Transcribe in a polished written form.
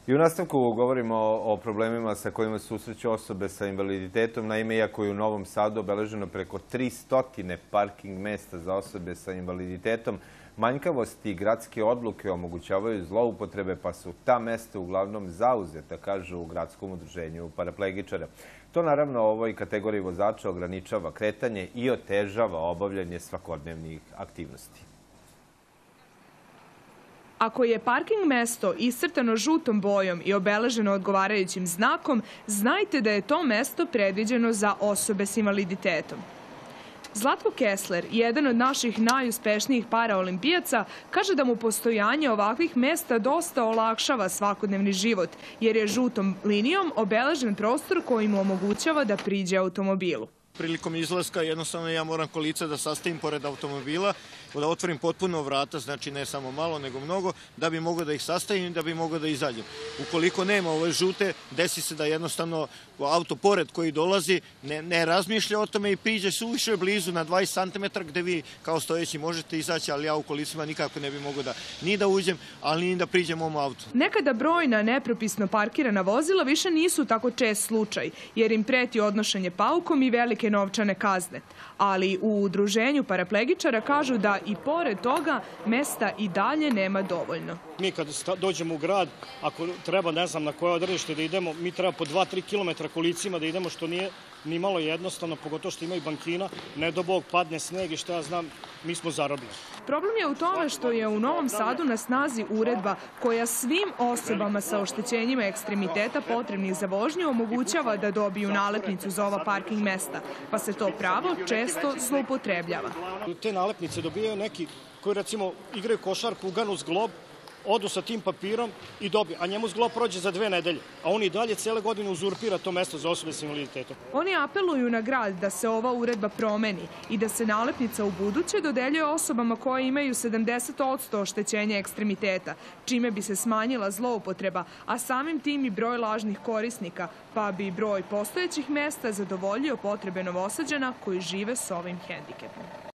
I u nastavku govorimo o problemima sa kojima se susreću osobe sa invaliditetom. Naime, iako je u Novom Sadu obeleženo preko 300 parking mesta za osobe sa invaliditetom, manjkavosti i gradske odluke omogućavaju zloupotrebe, pa su ta mesta uglavnom zauzeta, kažu u gradskom udruženju paraplegičara. To naravno ovoj kategoriji vozača ograničava kretanje i otežava obavljanje svakodnevnih aktivnosti. Ako je parking mesto iscrtano žutom bojom i obeleženo odgovarajućim znakom, znajte da je to mesto predviđeno za osobe s invaliditetom. Zlatko Kessler, jedan od naših najuspešnijih paraolimpijaca, kaže da mu postojanje ovakvih mesta dosta olakšava svakodnevni život, jer je žutom linijom obeležen prostor koji mu omogućava da priđe automobilu. Prilikom izlaska jednostavno ja moram kolica da sastavim pored automobila, da otvorim potpuno vrata, znači ne samo malo nego mnogo, da bi mogao da ih sastavim i da bi mogao da izađem. Ukoliko nema ove žute, desi se da jednostavno auto pored koji dolazi ne razmišlja o tome i priđe suviše blizu na 20 cm gde vi kao stojeći možete izaći, ali ja u kolicima nikako ne bi mogao ni da uđem, ali ni da priđem mom autu. Nekada brojna nepropisno parkirana vozila više nisu tako čest slučaj, jer im preti odnošenje paukom i velike novčane kazne. Ali u udruženju paraplegičara kažu da i pored toga mesta i dalje nema dovoljno. Mi kad dođemo u grad, ako treba, ne znam na koje odredište da idemo, mi treba po 2-3 km kolicima da idemo, što nije ni malo jednostavno, pogotovo što ima i bankina, ne do Bog padne sneg i što ja znam, mi smo zarobljeni. Problem je u tome što je u Novom Sadu na snazi uredba koja svim osobama sa oštećenjima ekstremiteta potrebnih za vožnju omogućava da dobiju nalepnicu za ova parking mesta, pa se to pravo često zloupotrebljava. Te nalepnice dobijaju neki koji recimo igraju košarku, uganu zglob, odu sa tim papirom i dobiju, a njemu zglob prođe za 2 nedelje, a on i dalje cele godine uzurpira to mesto za osobe s invaliditetom. Oni apeluju na grad da se ova uredba promeni i da se nalepnica u buduće dodeljuje osobama koje imaju 70% oštećenja ekstremiteta, čime bi se smanjila zloupotreba, a samim tim i broj lažnih korisnika, pa bi broj postojećih mesta zadovoljio potrebe Novosađana koji žive s ovim hendikepom.